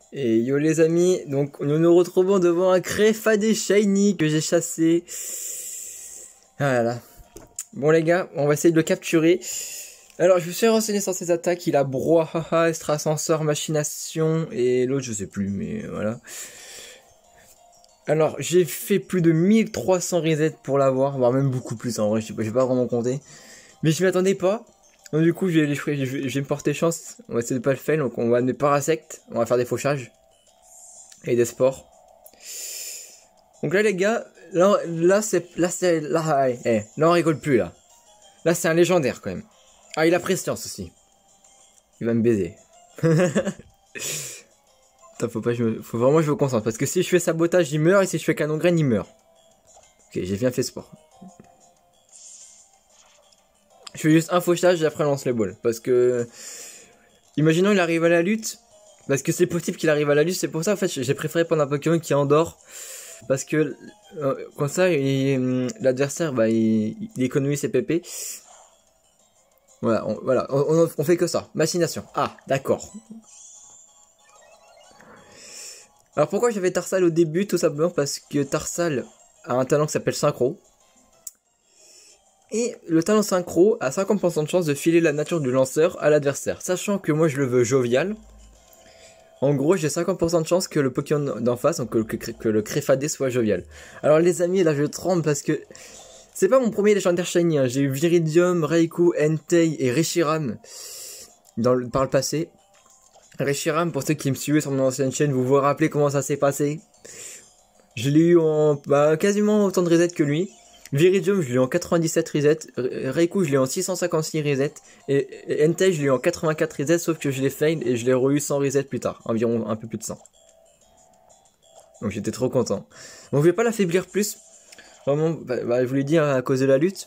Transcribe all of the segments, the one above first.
Et yo les amis, donc nous nous retrouvons devant un Créfadé Shiny que j'ai chassé. Voilà. Bon les gars, on va essayer de le capturer. Alors je me suis renseigné sur ses attaques, il a Brouhaha, Extrasenseur, Machination et l'autre je sais plus mais voilà. Alors j'ai fait plus de 1300 resets pour l'avoir, voire même beaucoup plus en vrai, je sais pas vraiment compter. Mais je m'y attendais pas. Donc du coup je vais me porter chance, on va essayer de pas le faire, donc on va mettre Parasect, on va faire des fauchages. Et des sports. Donc là les gars, là on rigole plus là. Là c'est un légendaire quand même. Ah il a prescience aussi. Il va me baiser. Attends, faut vraiment que je me concentre parce que si je fais sabotage il meurt et si je fais canon graine il meurt. Ok j'ai bien fait sport. Je fais juste un fauchage et après on lance les balles parce que imaginons il arrive à la lutte. Parce que c'est possible qu'il arrive à la lutte, c'est pour ça en fait j'ai préféré prendre un Pokémon qui endort. Parce que comme ça, l'adversaire, bah, il économise ses PP. Voilà, on fait que ça. Machination. Ah, d'accord. Alors pourquoi j'avais Tarsal au début? Tout simplement parce que Tarsal a un talent qui s'appelle Synchro. Et le talent Synchro a 50% de chance de filer la nature du lanceur à l'adversaire. Sachant que moi je le veux jovial. En gros, j'ai 50% de chance que le Pokémon d'en face, donc que le Créfadé soit jovial. Alors les amis, là je tremble parce que c'est pas mon premier légendaire shiny, hein. J'ai eu Viridium, Raikou, Entei et Reshiram par le passé. Reshiram, pour ceux qui me suivaient sur mon ancienne chaîne, vous vous rappelez comment ça s'est passé. Je l'ai eu en quasiment autant de resets que lui. Viridium, je l'ai eu en 97 resets. Raikou, je l'ai eu en 656 resets. Et Entei, je l'ai eu en 84 resets, sauf que je l'ai fail et je l'ai re-eu 100 resets plus tard. Environ un peu plus de 100. Donc j'étais trop content. Donc je vais pas l'affaiblir plus. Vraiment, je vous l'ai dit hein, à cause de la lutte.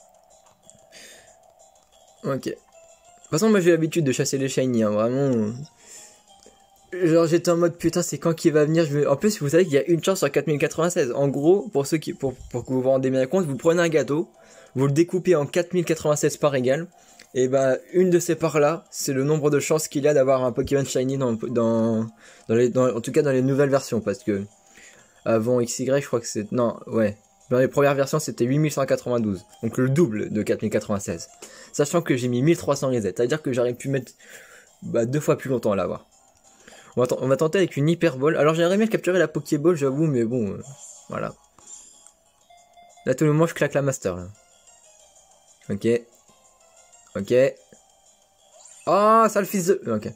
Ok. De toute façon, moi j'ai l'habitude de chasser les shiny, hein, vraiment. Genre j'étais en mode putain, c'est quand qu'il va venir. En plus, vous savez qu'il y a une chance sur 4096. En gros, pour ceux qui, pour que vous vous rendez bien compte, vous prenez un gâteau, vous le découpez en 4096 parts égales. Et bah, une de ces parts là, c'est le nombre de chances qu'il y a d'avoir un Pokémon shiny en tout cas dans les nouvelles versions. Parce que avant XY, je crois que c'est. Non, ouais. Dans les premières versions, c'était 8192. Donc le double de 4096. Sachant que j'ai mis 1300 resets. C'est-à-dire que j'aurais pu mettre 2 fois plus longtemps à l'avoir. On va tenter avec une hyperbole. Alors j'aimerais bien capturer la Pokéball, j'avoue, mais bon, voilà. Là tout le monde je claque la master là. Ok. Ok. Oh, ça le fils de... Ok.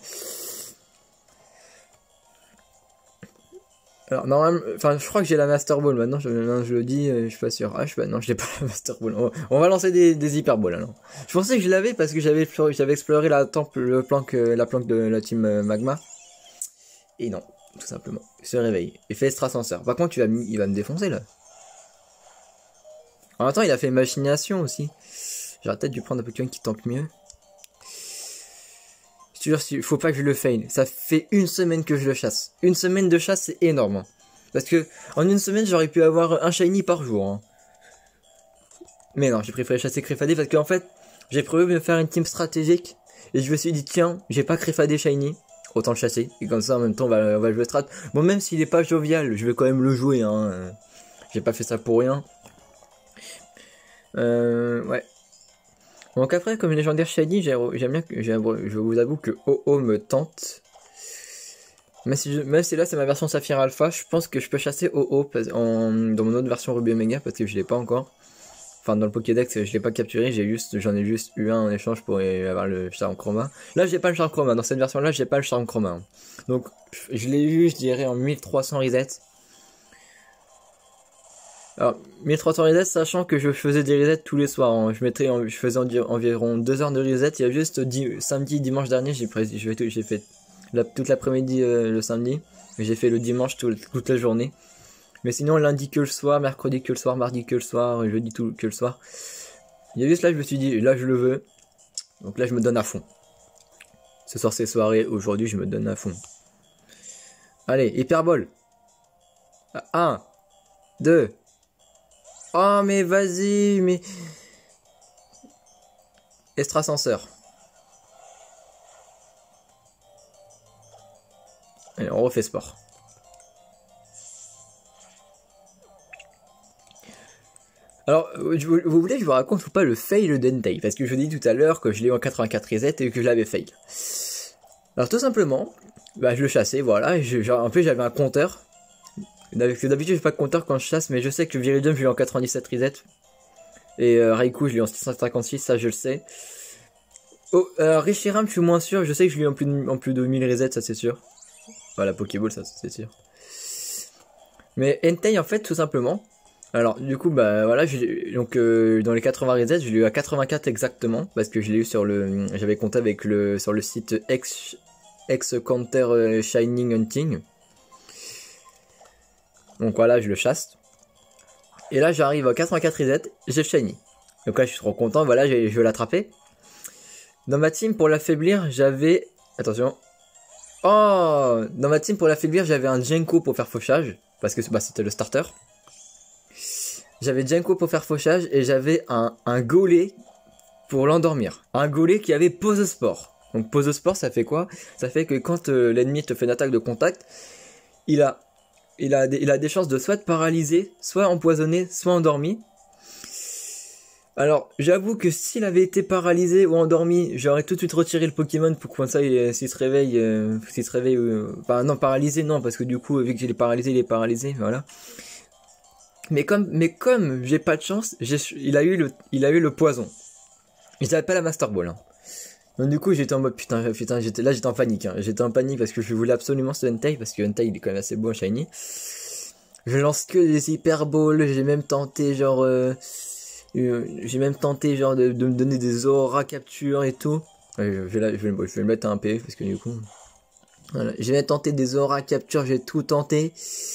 Alors normalement, enfin je crois que j'ai la Master Ball maintenant, je le dis, je suis pas sûr. Non, je l'ai pas la Master Ball. On va lancer des hyperballs alors. Je pensais que je l'avais parce que j'avais exploré la planque de la team Magma. Et non, tout simplement. Il se réveille. Il fait extrasenseur. Par contre, il va me défoncer là. En même temps, il a fait machination aussi. J'aurais peut-être dû prendre un Pokémon qui tank mieux. Je te jure, faut pas que je le fail. Ça fait une semaine que je le chasse. Une semaine de chasse, c'est énorme. Hein. Parce que en une semaine, j'aurais pu avoir un shiny par jour. Hein. Mais non, j'ai préféré chasser Créfadé parce qu'en fait, j'ai prévu de me faire une team stratégique. Et je me suis dit, tiens, j'ai pas Créfadé shiny. Autant le chasser. Et comme ça, en même temps, on va jouer strat. Bon, même s'il est pas jovial, je vais quand même le jouer. Hein. J'ai pas fait ça pour rien. Ouais. Donc après, comme légendaire shiny, j'aime bien que je vous avoue que OO me tente. Même si là c'est ma version Saphir Alpha, je pense que je peux chasser OO dans mon autre version Ruby Omega parce que je l'ai pas encore. Enfin dans le Pokédex je l'ai pas capturé, j'en ai juste eu un en échange pour avoir le charme chroma. Là j'ai pas le charme chroma, dans cette version là j'ai pas le charme chroma. Hein. Donc je l'ai eu je dirais en 1300 resets. Alors, 1300 resets, sachant que je faisais des resets tous les soirs. Hein. Je faisais environ 2 heures de resets. Il y a juste samedi, dimanche dernier, j'ai fait toute l'après-midi le samedi. J'ai fait le dimanche toute la journée. Mais sinon, lundi que le soir, mercredi que le soir, mardi que le soir, jeudi que le soir. Il y a juste là, je me suis dit, là, je le veux. Donc là, je me donne à fond. Ce soir, c'est soirée. Aujourd'hui, je me donne à fond. Allez, hyperbole. 1, 2... Oh mais vas-y, mais... Extrasenseur. Allez, on refait sport. Alors, vous voulez que je vous raconte ou pas le fail d'Entei? Parce que je dis tout à l'heure que je l'ai eu en 84 reset et que je l'avais fail. Alors tout simplement, bah, je le chassais, voilà, et en plus j'avais un compteur. D'habitude j'ai pas de compteur quand je chasse, mais je sais que Viridium je l'ai en 97 reset. Et Raikou je l'ai en 656, ça je le sais. Oh, Reshiram je suis moins sûr, je sais que je l'ai en plus de 1000 reset, ça c'est sûr. Voilà, Pokéball ça c'est sûr. Mais Entei en fait tout simplement... Alors du coup bah voilà, donc dans les 80 resets, je l'ai eu à 84 exactement parce que je l'ai eu sur le j'avais compté avec sur le site X Counter Shining Hunting. Donc voilà, je le chasse. Et là j'arrive à 84 resets, j'ai shiny. Donc là je suis trop content, voilà, je vais l'attraper. Dans ma team pour l'affaiblir, j'avais attention. Oh, dans ma team pour l'affaiblir, j'avais un Jenko pour faire fauchage parce que bah, c'était le starter. J'avais Jenko pour faire fauchage et j'avais un Golé pour l'endormir. Un Golé qui avait pose sport. Donc pose sport ça fait quoi? Ça fait que quand l'ennemi te fait une attaque de contact, il a des chances de soit te paralyser, soit empoisonner, soit endormi. Alors j'avoue que s'il avait été paralysé ou endormi, j'aurais tout de suite retiré le Pokémon pour que ça s'il se réveille, enfin non paralysé non parce que du coup vu qu'il est paralysé, voilà. Mais comme j'ai pas de chance, il a eu le poison. J'avais pas la Master Ball. Hein. Donc du coup j'étais en mode putain j'étais en panique. Hein. J'étais en panique parce que je voulais absolument ce Entei parce que Entei il est quand même assez beau shiny. Je lance que des Hyper Balls, j'ai même tenté genre de me donner des aura capture et tout. Je vais le mettre à un PF parce que du coup voilà, j'ai même tenté des aura capture, j'ai tout tenté.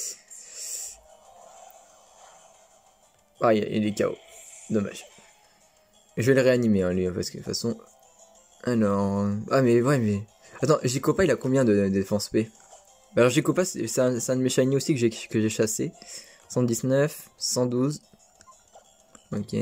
Ah, il est KO. Dommage. Je vais le réanimer, hein, lui, parce que de toute façon... Alors... Ah, mais ouais, mais... Attends, Jikopa, il a combien de défense P? Alors, Jikopa, c'est un de mes shiny aussi que j'ai chassé. 119, 112... Ok.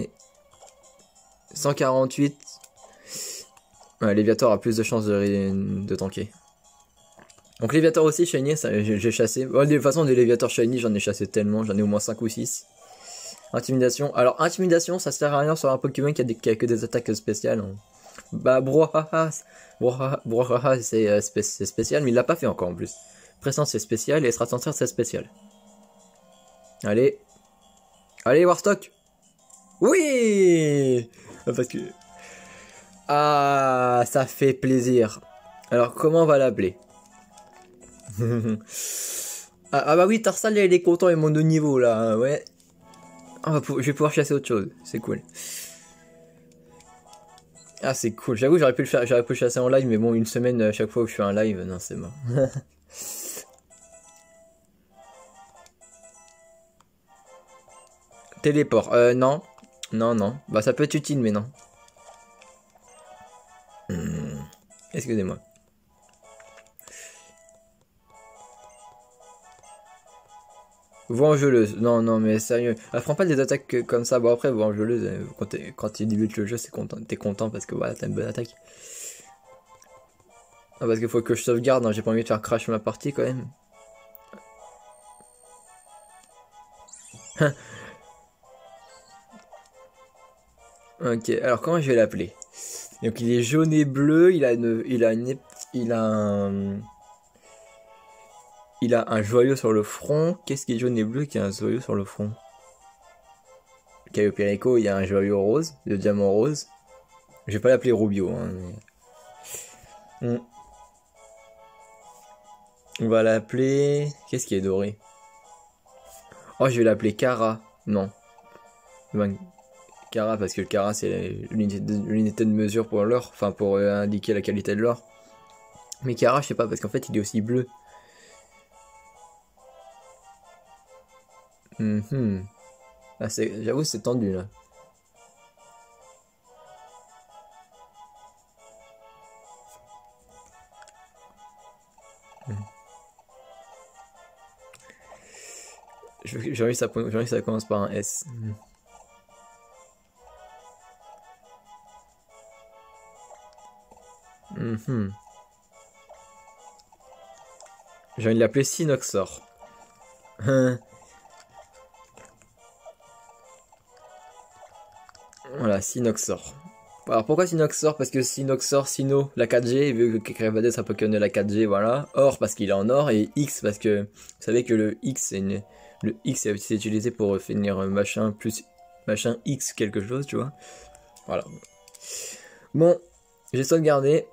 148... Ouais, Léviator a plus de chances de tanker. Donc, Léviator aussi, shiny, j'ai chassé. Ouais, de toute façon, des Léviator shiny, j'en ai chassé tellement. J'en ai au moins 5 ou 6. Intimidation. Alors, intimidation, ça sert à rien sur un Pokémon qui a que des attaques spéciales. Hein. Bah, Brouhaha, c'est spécial, mais il l'a pas fait encore en plus. Pressant, c'est spécial, et Stratentir, c'est spécial. Allez. Allez, Warstock. Oui. Parce que... Ah, ça fait plaisir. Alors, comment on va l'appeler? Ah bah oui, Tarsal, il est content, il monte de niveau, là, ouais. Je vais pouvoir chasser autre chose, c'est cool. Ah c'est cool, j'avoue j'aurais pu le chasser en live, mais bon une semaine à chaque fois où je fais un live, non c'est mort. Téléport, non. Non. Bah ça peut être utile mais non. Excusez-moi. Voix angeleuse, non mais sérieux. Elle prend pas des attaques comme ça, bon après voix angeleuse, quand tu débutes le jeu t'es content parce que voilà t'as une bonne attaque. Ah parce qu'il faut que je sauvegarde, hein, j'ai pas envie de faire crash ma partie quand même. Ok, alors comment je vais l'appeler? Donc il est jaune et bleu, il a un joyau sur le front. Qu'est-ce qui est jaune et bleu qui a un joyau sur le front? Caio Perico, il y a un joyau rose, le diamant rose. Je vais pas l'appeler Rubio. Hein, mais... On va l'appeler... Qu'est-ce qui est doré? Oh, je vais l'appeler Kara. Non. Ben, Kara, parce que le Kara, c'est l'unité de mesure pour l'or. Enfin, pour indiquer la qualité de l'or. Mais Kara, je sais pas, parce qu'en fait, il est aussi bleu. Ah, j'avoue, c'est tendu, là. J'ai envie que ça commence par un S. J'ai envie de l'appeler Synoxor. Voilà, Synoxor. Alors pourquoi Synoxor? Parce que Synoxor, Sino, la 4G, vu que Crevadez c'est un Pokémon de la 4G, voilà. Or parce qu'il est en or, et X parce que vous savez que le X c'est utilisé pour finir machin plus machin X quelque chose, tu vois. Voilà. Bon, j'ai sauvegardé.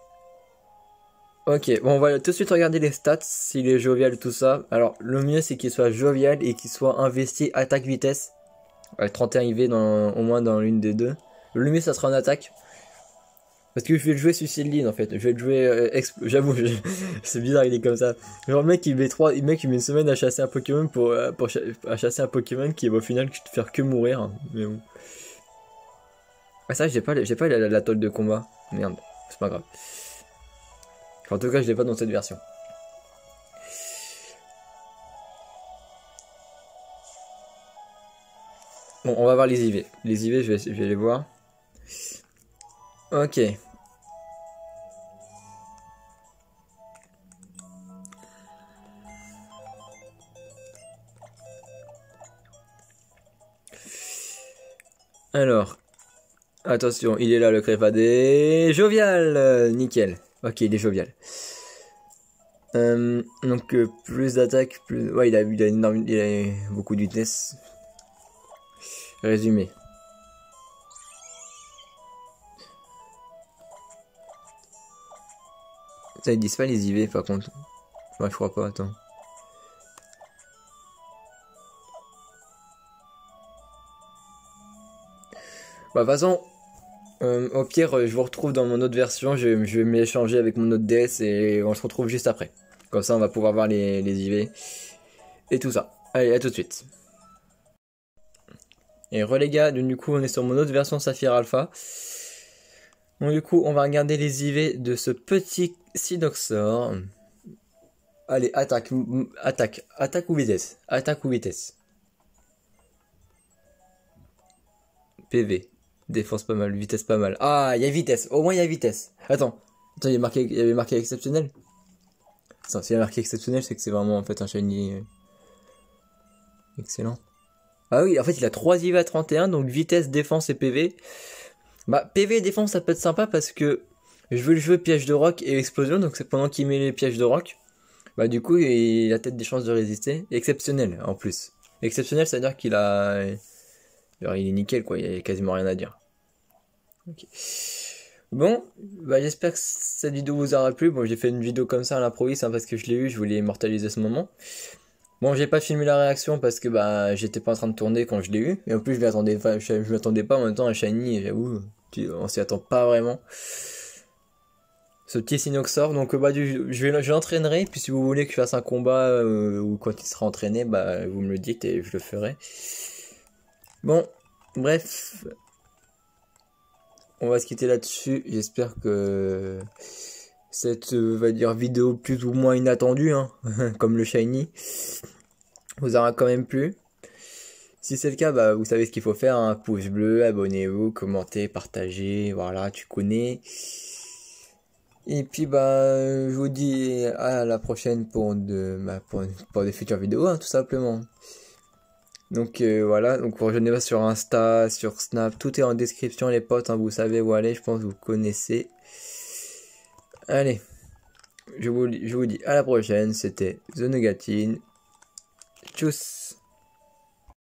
Ok, bon on va tout de suite regarder les stats, s'il est jovial tout ça. Alors le mieux c'est qu'il soit jovial et qu'il soit investi attaque vitesse. Avec 31 IV au moins dans l'une des deux. Le mieux ça sera en attaque. Parce que je vais le jouer suicide lead en fait. Je vais le jouer j'avoue, c'est bizarre il est comme ça. Genre le mec il met une semaine à chasser un Pokémon à chasser un Pokémon qui va au final te faire que mourir. Mais bon. Ah ça j'ai pas la tôle de combat. Merde, c'est pas grave. En tout cas je l'ai pas dans cette version. Bon on va voir les IV. Les IV je vais les voir. Ok. Alors, attention, il est là le Crevadé. Jovial, nickel. Ok, il est jovial. Donc plus d'attaque, plus... Ouais, il a beaucoup de vitesse. Résumé. Ça, ils disent pas les IV par contre. Ouais, je crois pas, attends. Bah, de toute façon, au pire, je vous retrouve dans mon autre version. Je vais m'échanger avec mon autre DS et on se retrouve juste après. Comme ça, on va pouvoir voir les IV et tout ça. Allez, à tout de suite. Et les gars, du coup, on est sur mon autre version Saphir Alpha. Donc, du coup, on va regarder les IV de ce petit Synoxor. Allez, attaque ou vitesse. Attaque ou vitesse. PV. Défense pas mal, vitesse pas mal. Ah, il y a vitesse. Au moins, il y a vitesse. Attends, il y avait marqué exceptionnel. Attends, s'il y a marqué exceptionnel, c'est que c'est vraiment en fait un shiny excellent. Ah oui, en fait, il a 3 IV à 31, donc vitesse, défense et PV. Bah, PV et défense, ça peut être sympa parce que je veux le jouer piège de roc et explosion, donc c'est pendant qu'il met les pièges de roc. Bah, du coup, il a peut-être des chances de résister. Exceptionnel, en plus. Exceptionnel, c'est-à-dire qu'il a... Alors, il est nickel, quoi, il y a quasiment rien à dire. Ok. Bon, bah j'espère que cette vidéo vous aura plu. Bon, j'ai fait une vidéo comme ça à l'improviste hein, parce que je l'ai eu, je voulais immortaliser ce moment. Bon, j'ai pas filmé la réaction parce que bah j'étais pas en train de tourner quand je l'ai eu. Et en plus, je m'attendais pas en même temps à Shiny, j'avoue, on s'y attend pas vraiment. Ce petit Synoxor, donc bah je l'entraînerai, puis si vous voulez que je fasse un combat ou quand il sera entraîné, bah vous me le dites et je le ferai. Bon, bref. On va se quitter là-dessus. J'espère que cette va dire vidéo plus ou moins inattendue, hein, comme le Shiny, vous aura quand même plu. Si c'est le cas, bah, vous savez ce qu'il faut faire, un pouce bleu, abonnez-vous, commentez, partagez, voilà, tu connais. Et puis bah je vous dis à la prochaine pour des futures vidéos, hein, tout simplement. Donc voilà, donc vous rejoignez-moi sur Insta, sur Snap, tout est en description les potes, hein, vous savez où aller, je pense que vous connaissez. Allez, je vous dis à la prochaine, c'était The Negatine. Tchuss.